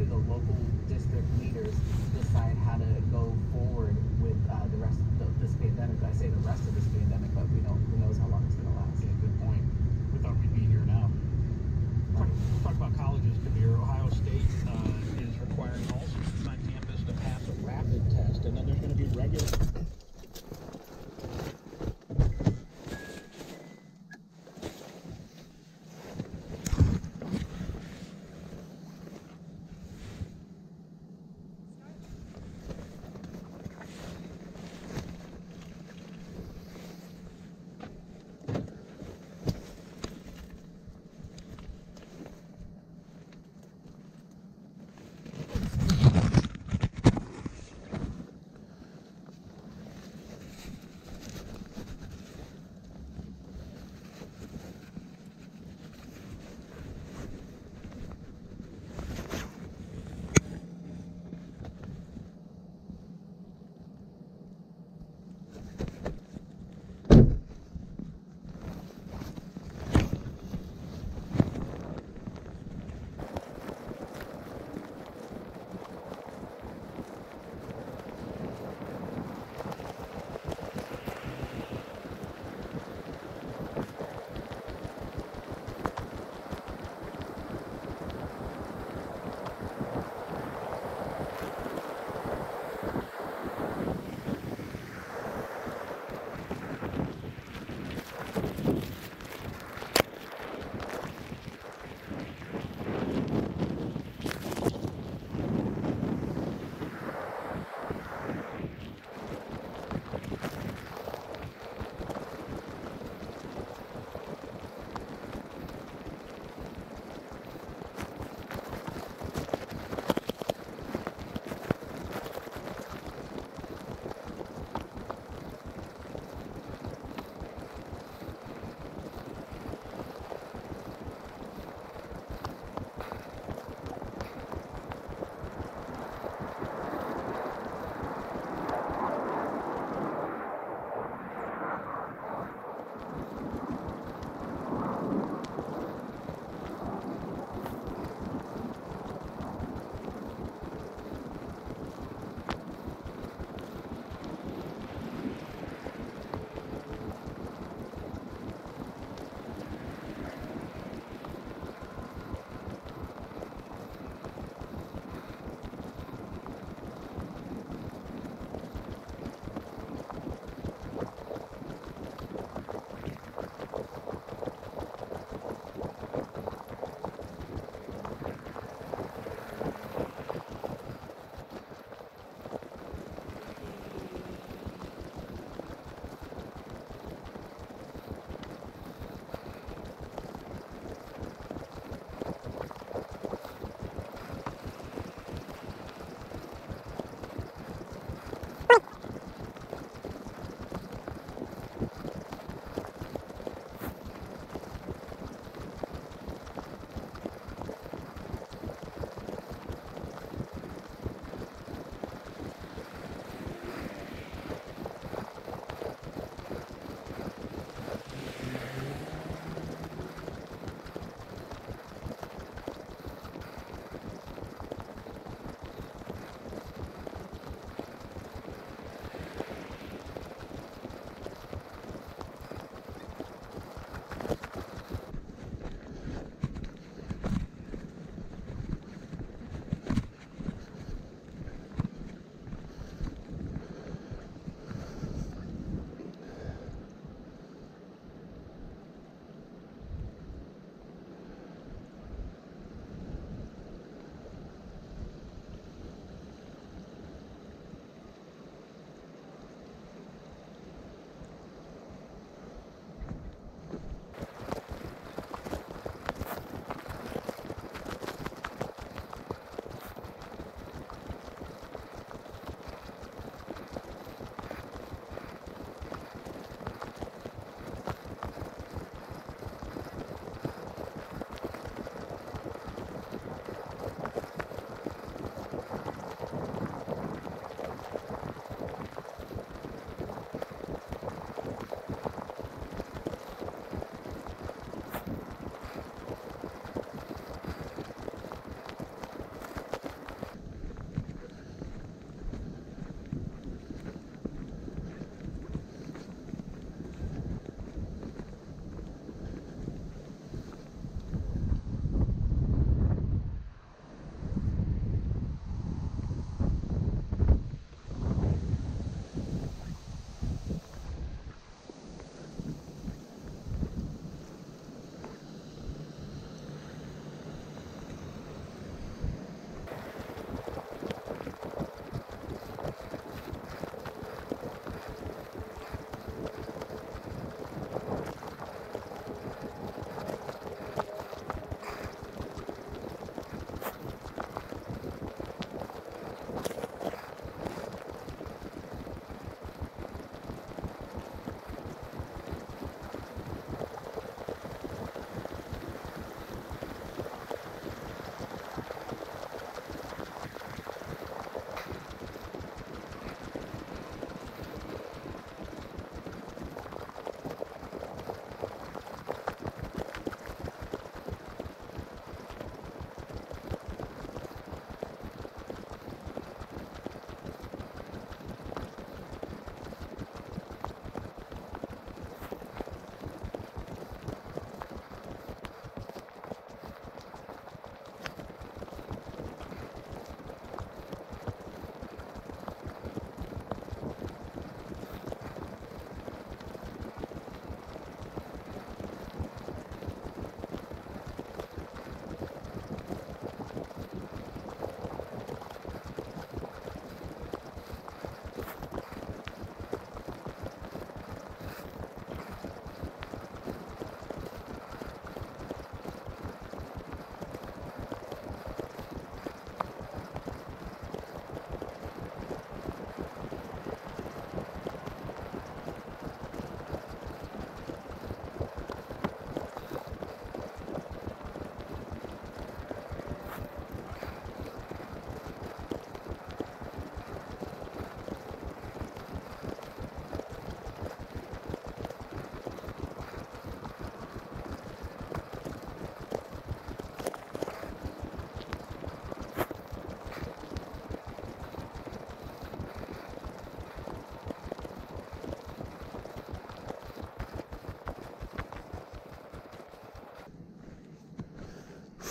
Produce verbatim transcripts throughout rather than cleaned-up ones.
to the local district leaders decide how to go forward with uh, the rest of this pandemic. I say the rest of this pandemic, but we don't. Who knows how long it's going to last? Yeah, good point. We thought we'd be here now. Talk, talk about colleges, Kabir. Ohio State uh, is requiring all students on campus to pass a rapid test, and then there's going to be regular.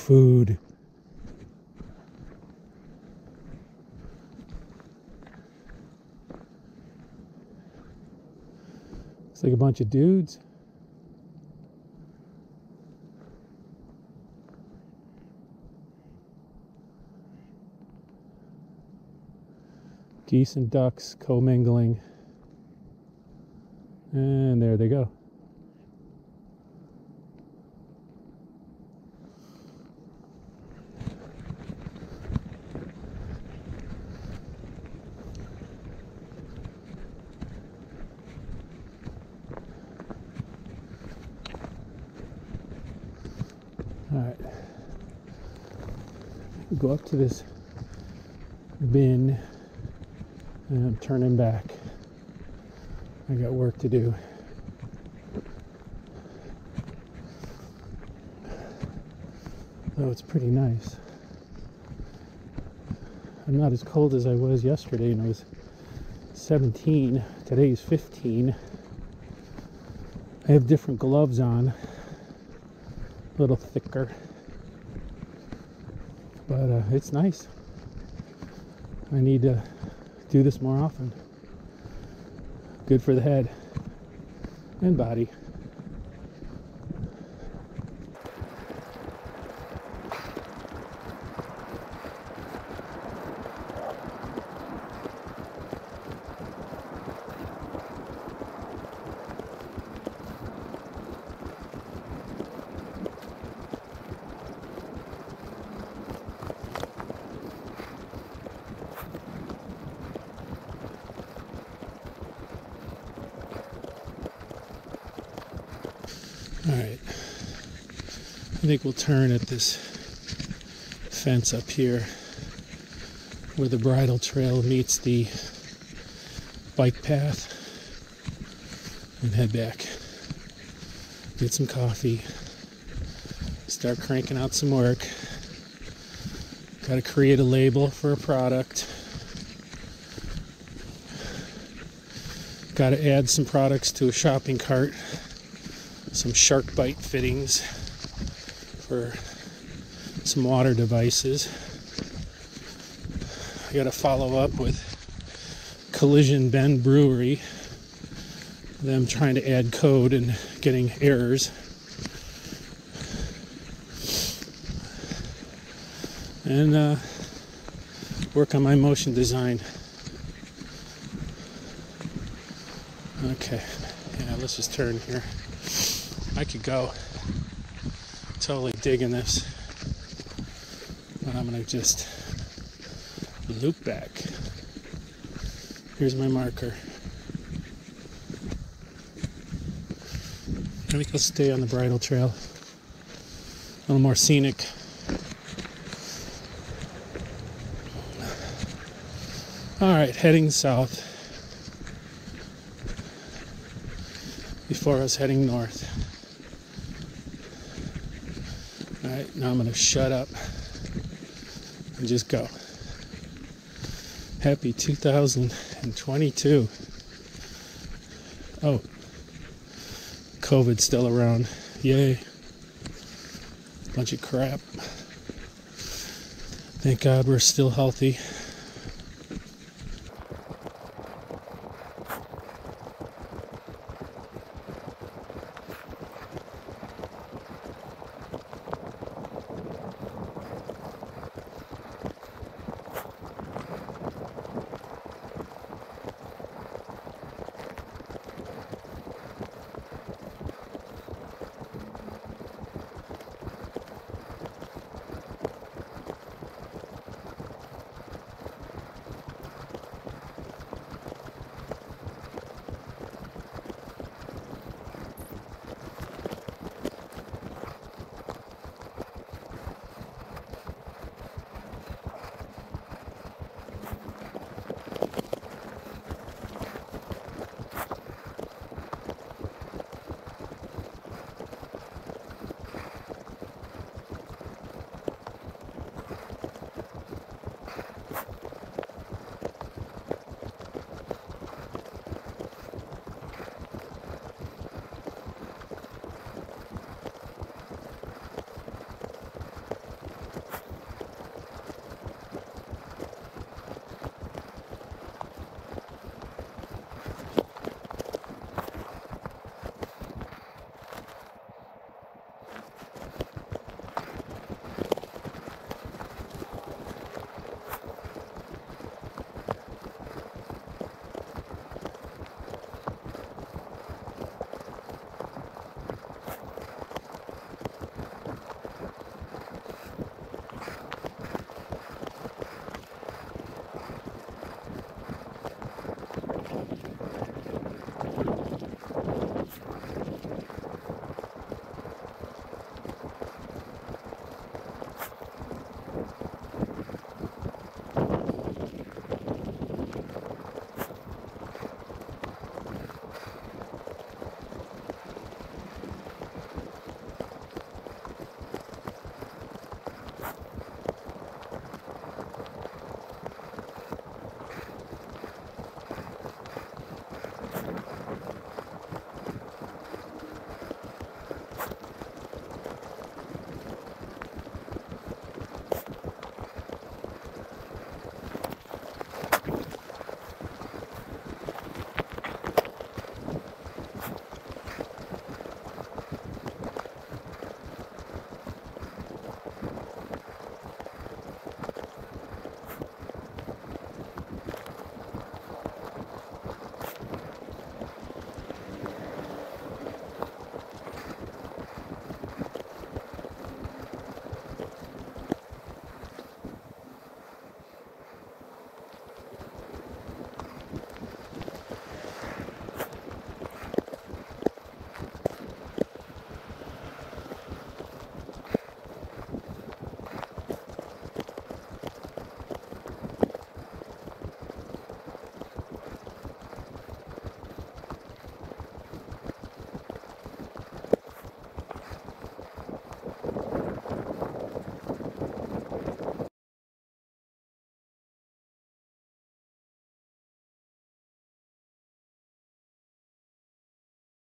food. It's like a bunch of dudes. Geese and ducks commingling. And there they go. All right. Go up to this bin. And I'm turning back. I got work to do. Oh, it's pretty nice. I'm not as cold as I was yesterday, and I was seventeen. Today's fifteen. I have different gloves on. A little thicker. But uh, it's nice. I need to do this more often. Good for the head and body. All right, I think we'll turn at this fence up here where the bridle trail meets the bike path and head back. Get some coffee, start cranking out some work. Got to create a label for a product. Got to add some products to a shopping cart. Some shark bite fittings for some water devices. I got to follow up with Collision Bend Brewery. Them trying to add code and getting errors. And uh, work on my motion design. Okay, yeah, let's just turn here. I could go. Totally digging this. But I'm gonna just loop back. Here's my marker. I think I'll stay on the bridle trail. A little more scenic. Alright, heading south. Before I was heading north. Alright, now I'm going to shut up and just go. Happy two thousand twenty-two. Oh, COVID's still around. Yay. Bunch of crap. Thank God we're still healthy.